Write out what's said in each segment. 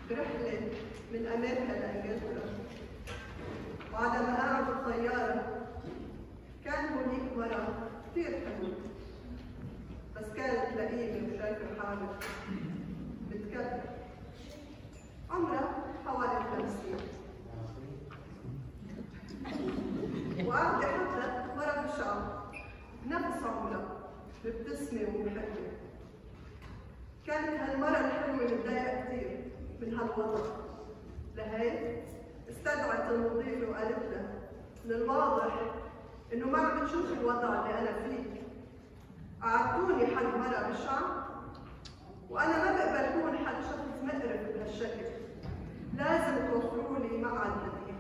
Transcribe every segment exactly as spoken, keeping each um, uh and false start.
برحلة من أمريكا لإنجلترا، وعلى مقاعد الطيارة كان هونيك مرة كثير حلوة، بس كانت لئيمة وشايفة حالها بتكلم. عمرها حوالي الخمسين، وقاعدة حتى ورا بشعة نفس عمرها مبتسمة ومحبة. كانت هالمرة الحلوة متضايقة كثير من هالوضع، لهيك استدعت المضيفة وقالت لها من الواضح إنه ما عم بتشوفي الوضع اللي أنا فيه. قعدتوني حد مرة بشعة، وأنا ما بقبل كون حد شخص مقرف بهالشكل، لازم توفروا لي مقعد بديل.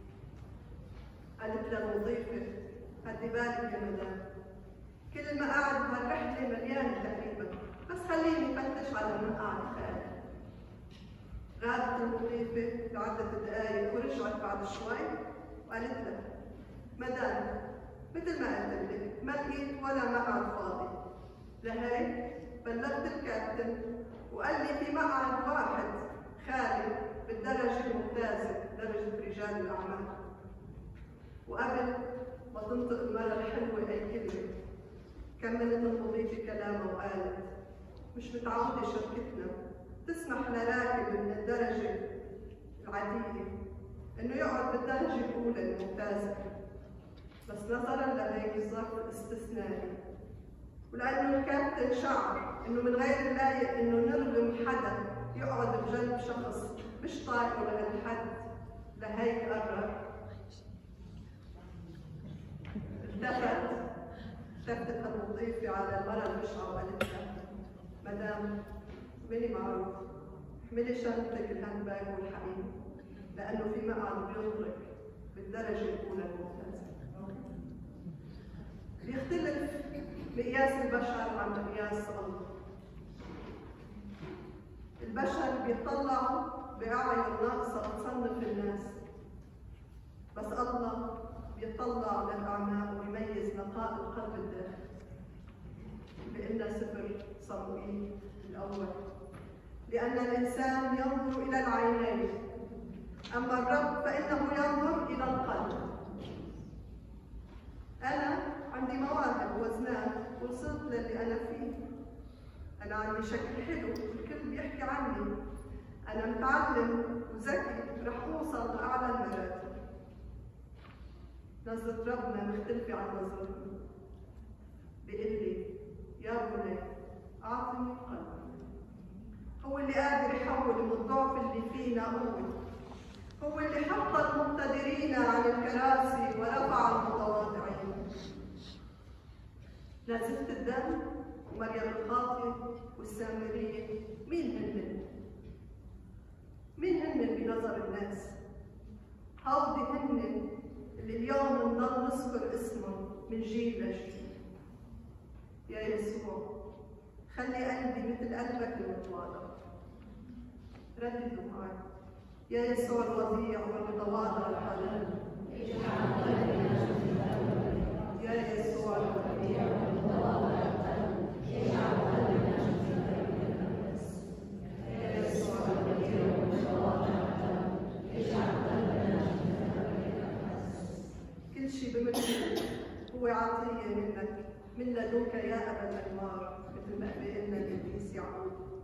قالت لها المضيفة خدي بالك يا مدام، كل المقاعد بهالرحلة مليانة تقريبا، بس خليني فتش على مقعد خالي. غابت المضيفة لعدة دقايق ورجعت بعد شوي وقالت لها مدام مثل ما قلت لك ما لقيت ولا مقعد فاضي، لهيك بلغت الكابتن وقال لي في مقعد واحد خالي بالدرجة الممتازة، درجة رجال الأعمال. وقبل ما تنطق المرة الحلوة أي كلمة كملت المضيفة كلامها وقالت مش متعودة شركتنا تسمح لراكب من الدرجة العادية إنه يقعد بالدرجة الأولى الممتازة، بس نظراً لهيك الظرف الاستثنائي، ولأنه الكابتن شعر إنه من غير اللايق إنه نرغم حدا يقعد بجنب شخص مش طايقه لهالحد، لهيك قرر التفت التفتت المضيفة على المرأة البشعة وقالت لها مدام اعملي معروف، احملي شنطتك الهاند باج والحقيبة، لأنه في مقعد بينطرق بالدرجة الأولى الممتازة. بيختلف مقياس البشر عن مقياس الله. البشر بيطلعوا بأعين ناقصة تصنف الناس، بس الله بيطلع للأعماق ويميز نقاء القلب الداخلي. بإلنا سفر صموئيل الأول لأن الإنسان ينظر إلى العينين، أما الرب فإنه ينظر إلى القلب. أنا عندي مواهب وزنات وصلت للي أنا فيه. أنا عندي شكل حلو والكل بيحكي عني. أنا متعلم وذكي رح أوصل لأعلى المراتب. نظرة ربنا مختلفة عن نظرتنا. بيقول لي يا بني أعطني قلبك. هو اللي قادر يحول من الضعف اللي فينا قوة. هو اللي حط المقتدرين عن الكراسي ورفع المتواضعين. نازفة الدم ومريم الخاطئة والسامرية مين هن؟ مين هن بنظر الناس؟ هودي هن اللي اليوم بنضل نذكر اسمهم من جيل لجيل. يا يسوع خلي قلبي مثل قلبك المتواضع. رددوا معي يا يسوع الوضيع والمتواضع الحنان. يا يسوع الوضيع والمتواضع الحنان. يا يسوع الوضيع والمتواضع الحنان. كل شيء بملكك هو عطية منك من لدنك يا أبا الأنوار، مثل ما قال لنا القديس يعقوب.